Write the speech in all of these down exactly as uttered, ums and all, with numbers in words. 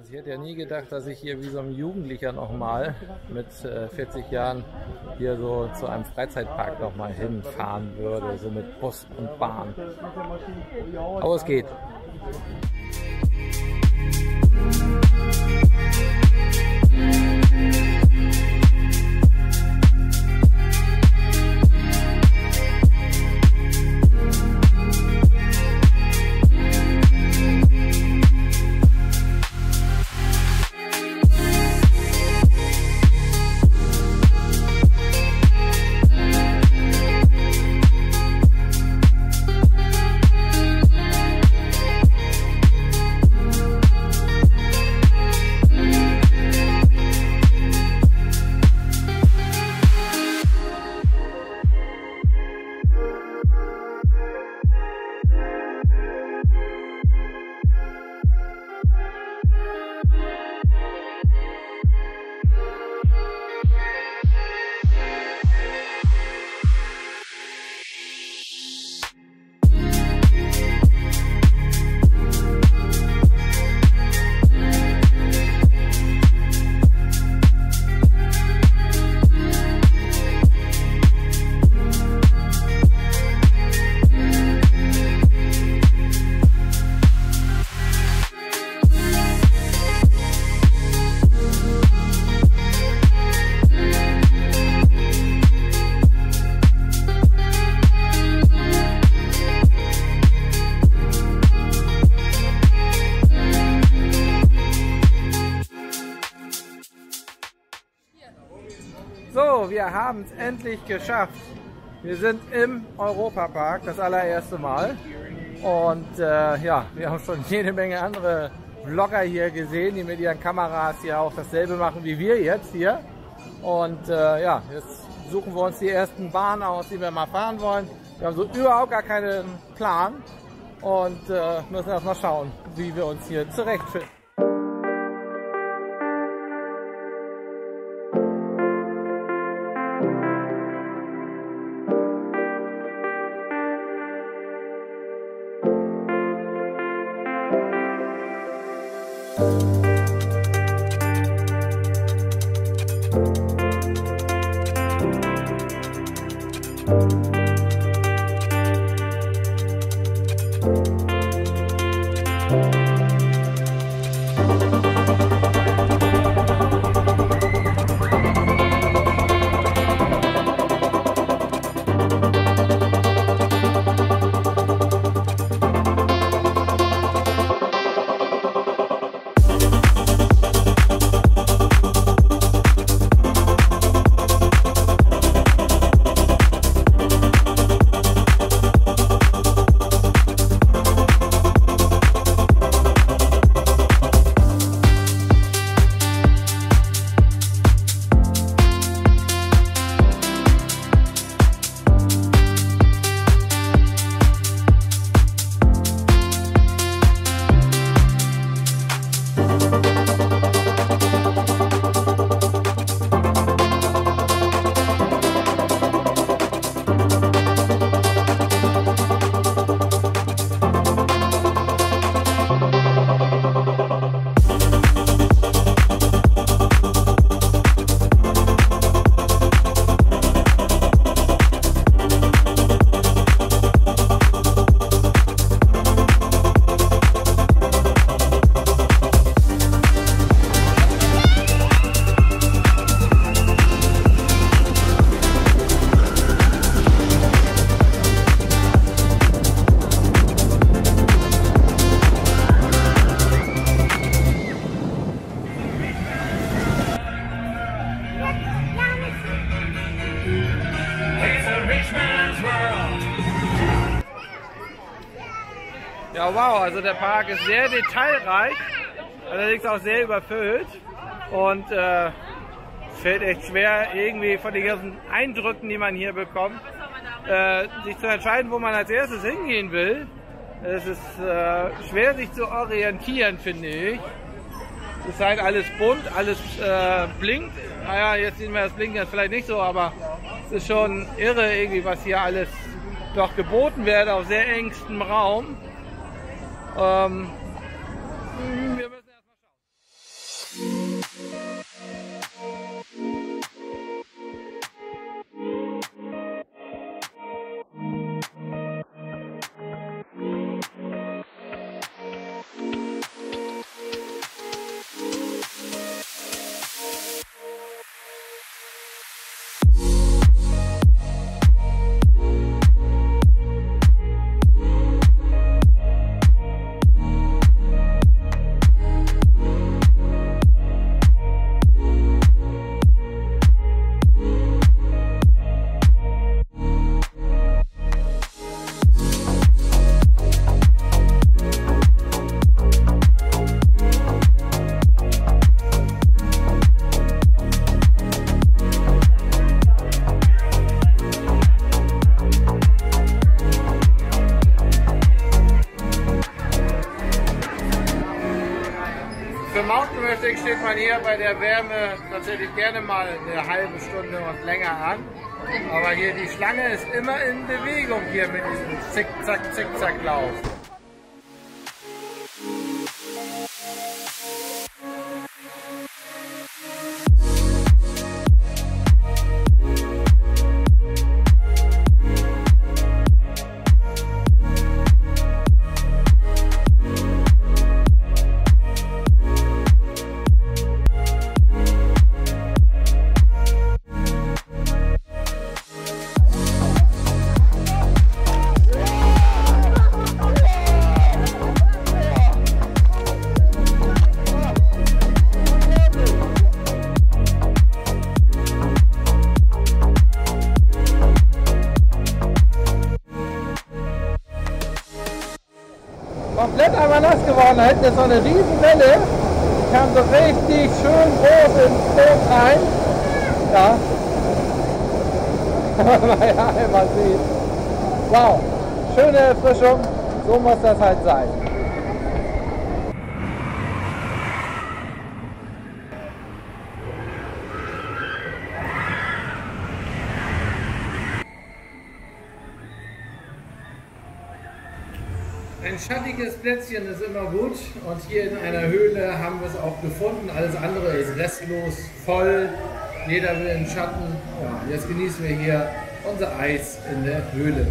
Ich hätte ja nie gedacht, dass ich hier wie so ein Jugendlicher nochmal mit äh, vierzig Jahren hier so zu einem Freizeitpark nochmal hinfahren würde, so mit Bus und Bahn. Aber es geht. So, wir haben es endlich geschafft. Wir sind im Europapark, das allererste Mal. Und äh, ja, wir haben schon jede Menge andere Vlogger hier gesehen, die mit ihren Kameras ja auch dasselbe machen wie wir jetzt hier. Und äh, ja, jetzt suchen wir uns die ersten Bahnen aus, die wir mal fahren wollen. Wir haben so überhaupt gar keinen Plan und äh, müssen erst mal schauen, wie wir uns hier zurechtfinden. Ja, wow, also der Park ist sehr detailreich, allerdings auch sehr überfüllt und äh, es fällt echt schwer, irgendwie von den ganzen Eindrücken, die man hier bekommt, äh, sich zu entscheiden, wo man als erstes hingehen will. Es ist äh, schwer, sich zu orientieren, finde ich. Es ist halt alles bunt, alles äh, blinkt. Naja, jetzt sehen wir das Blinken jetzt vielleicht nicht so, aber es ist schon irre irgendwie, was hier alles doch geboten wird auf sehr engstem Raum. Ähm, wir müssen erst mal schauen. Grundsätzlich steht man hier bei der Wärme tatsächlich gerne mal eine halbe Stunde und länger an. Aber hier die Schlange ist immer in Bewegung hier mit diesem Zickzack, Zickzack-Lauf. Komplett einmal nass geworden, da hinten ist so eine riesen Welle, die kam so richtig schön groß ins Boot rein. Ja. Naja, mal sehen. Wow, schöne Erfrischung, so muss das halt sein. Ein schattiges Plätzchen ist immer gut und hier in einer Höhle haben wir es auch gefunden. Alles andere ist restlos, voll, jeder will im Schatten. Ja, jetzt genießen wir hier unser Eis in der Höhle.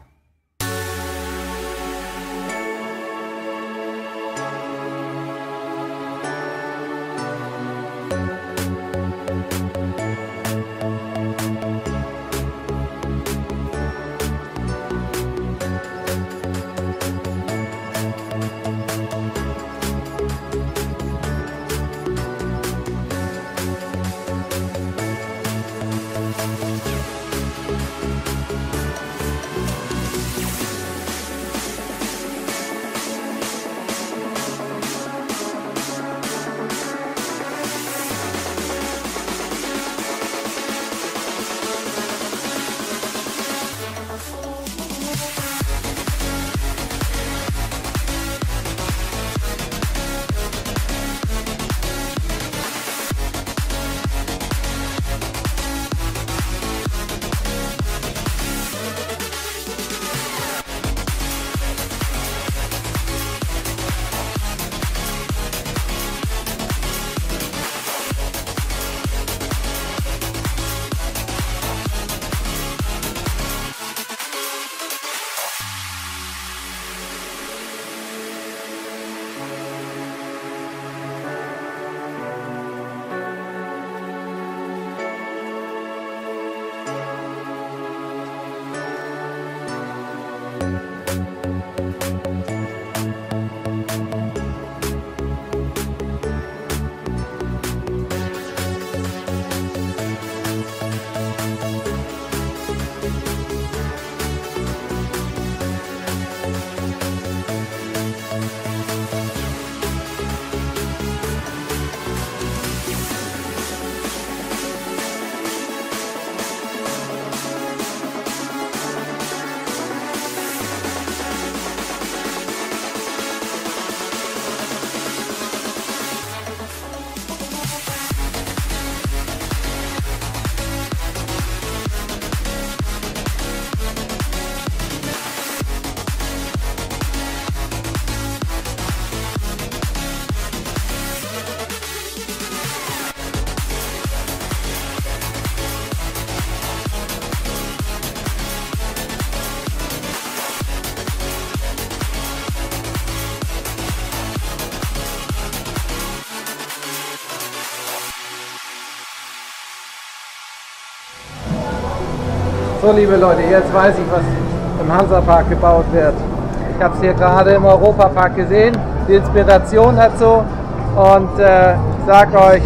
So, liebe Leute, jetzt weiß ich, was im Hansapark gebaut wird. Ich habe es hier gerade im Europapark gesehen, die Inspiration dazu, und äh, sage euch,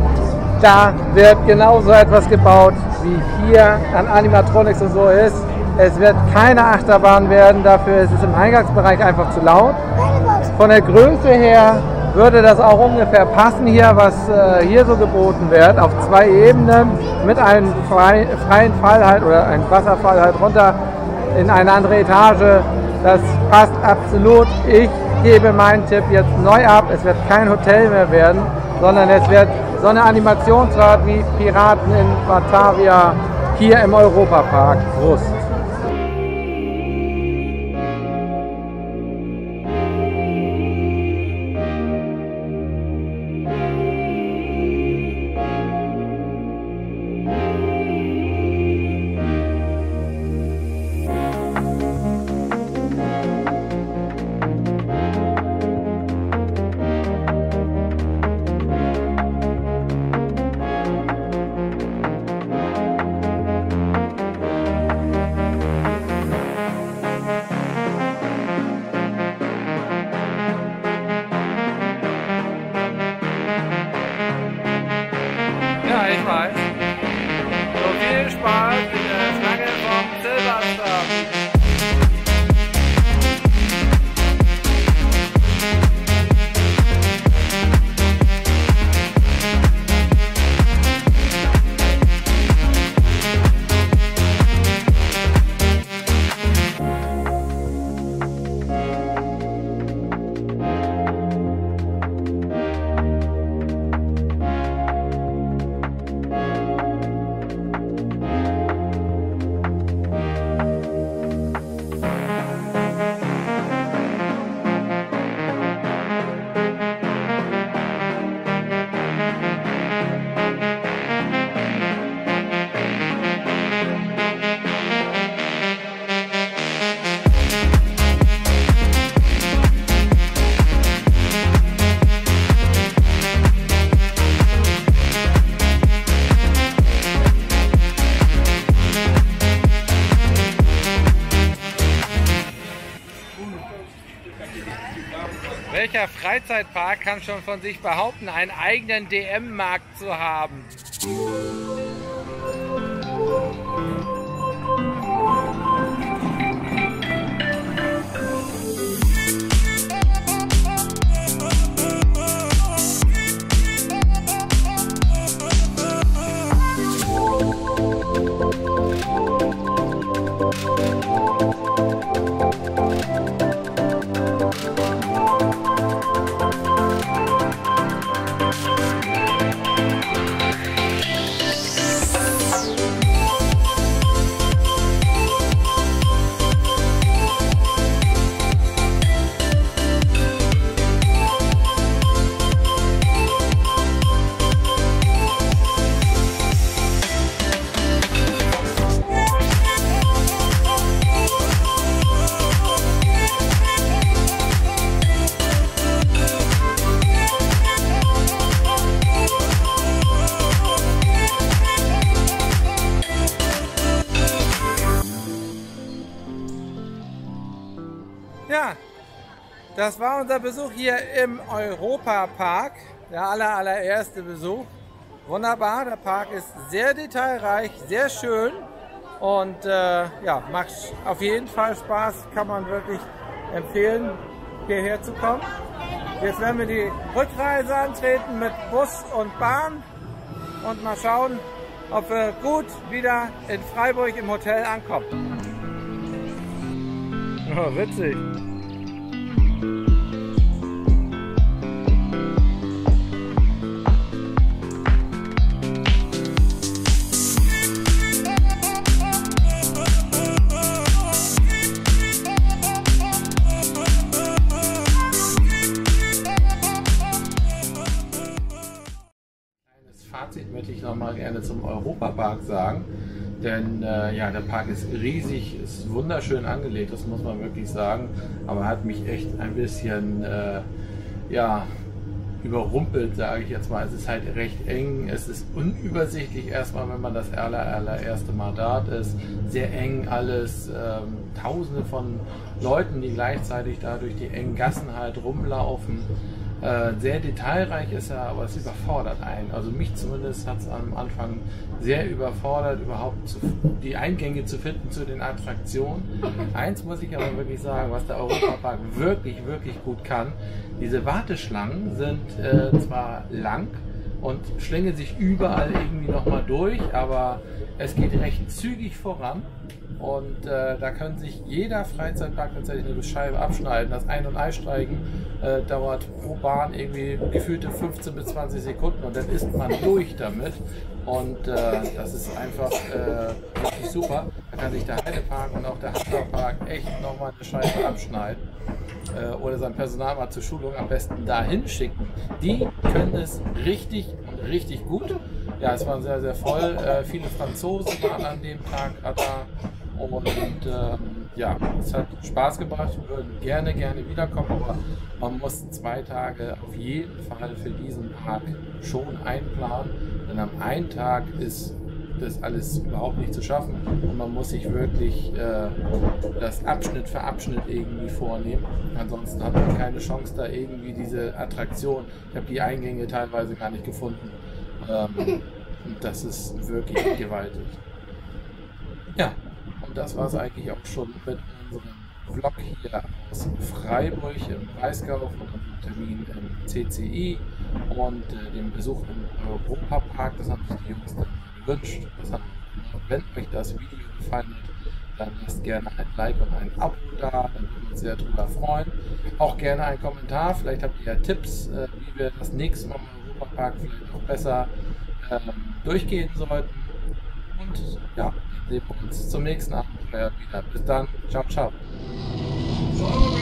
da wird genauso etwas gebaut, wie hier an Animatronics und so ist. Es wird keine Achterbahn werden, dafür ist es im Eingangsbereich einfach zu laut. Von der Größe her würde das auch ungefähr passen hier, was äh, hier so geboten wird, auf zwei Ebenen mit einem frei, freien Fall halt oder einem Wasserfall halt runter in eine andere Etage. Das passt absolut. Ich gebe meinen Tipp jetzt neu ab. Es wird kein Hotel mehr werden. sondern es wird so eine Animationsrad wie Piraten in Batavia hier im Europapark Rust. Ja, ich weiß. So viel Spaß in der Schlange vom Silverstar. Welcher Freizeitpark kann schon von sich behaupten, einen eigenen D M-Markt zu haben? Ja, das war unser Besuch hier im Europapark, der aller, allererste Besuch. Wunderbar, der Park ist sehr detailreich, sehr schön und äh, ja, macht auf jeden Fall Spaß, kann man wirklich empfehlen, hierher zu kommen. Jetzt werden wir die Rückreise antreten mit Bus und Bahn und mal schauen, ob wir gut wieder in Freiburg im Hotel ankommen. Oh, witzig. Fazit möchte ich noch mal gerne zum Europapark sagen, denn äh, ja, der Park ist riesig, ist wunderschön angelegt, das muss man wirklich sagen, aber hat mich echt ein bisschen äh, ja, überrumpelt, sage ich jetzt mal. Es ist halt recht eng, es ist unübersichtlich erstmal, wenn man das aller, allererste Mal dort ist, sehr eng alles, ähm, tausende von Leuten, die gleichzeitig da durch die engen Gassen halt rumlaufen. Äh, sehr detailreich ist er, aber es überfordert einen. Also mich zumindest hat es am Anfang sehr überfordert, überhaupt zu, die Eingänge zu finden zu den Attraktionen. Eins muss ich aber wirklich sagen, was der Europapark wirklich, wirklich gut kann. Diese Warteschlangen sind äh, zwar lang und schlängeln sich überall irgendwie nochmal durch, aber es geht recht zügig voran. Und äh, da kann sich jeder Freizeitpark tatsächlich eine Scheibe abschneiden. Das Ein- und Aussteigen äh, dauert pro Bahn irgendwie gefühlte fünfzehn bis zwanzig Sekunden und dann ist man durch damit. Und äh, das ist einfach äh, wirklich super. Da kann sich der Heidepark und auch der Hansapark echt nochmal eine Scheibe abschneiden. Äh, oder sein Personal mal zur Schulung am besten dahin schicken. Die können es richtig, richtig gut. Ja, es war sehr, sehr voll. Äh, viele Franzosen waren an dem Tag da. Und ähm, ja, es hat Spaß gemacht. Wir würden gerne, gerne wiederkommen, aber man muss zwei Tage auf jeden Fall für diesen Park schon einplanen. Denn am einen Tag ist das alles überhaupt nicht zu schaffen. Und man muss sich wirklich äh, das Abschnitt für Abschnitt irgendwie vornehmen. Ansonsten hat man keine Chance, da irgendwie diese Attraktion. Ich habe die Eingänge teilweise gar nicht gefunden. Ähm, und das ist wirklich gewaltig. Ja. Und das war es eigentlich auch schon mit unserem Vlog hier aus Freiburg im Breisgau von unserem Termin im C C I und äh, dem Besuch im Europapark. Das haben sich die Jungs dann gewünscht. Das haben, wenn euch das Video gefallen hat, dann lasst gerne ein Like und ein Abo da, dann würden wir uns sehr darüber freuen. Auch gerne einen Kommentar, vielleicht habt ihr ja Tipps, äh, wie wir das nächste Mal im Europapark vielleicht noch besser ähm, durchgehen sollten. Und ja, sehen wir uns zum nächsten Abenteuer wieder. Bis dann. Ciao, ciao.